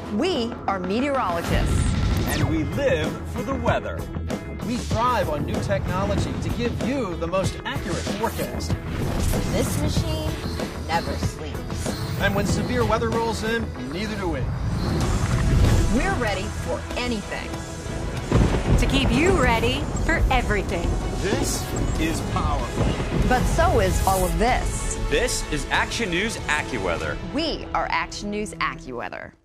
We are meteorologists. And we live for the weather. We thrive on new technology to give you the most accurate forecast. This machine never sleeps. And when severe weather rolls in, neither do we. We're ready for anything. To keep you ready for everything. This is powerful. But so is all of this. This is Action News AccuWeather. We are Action News AccuWeather.